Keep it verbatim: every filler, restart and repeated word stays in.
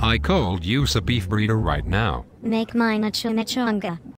I cold use a beef burrito right now. Make mine a chimichanga.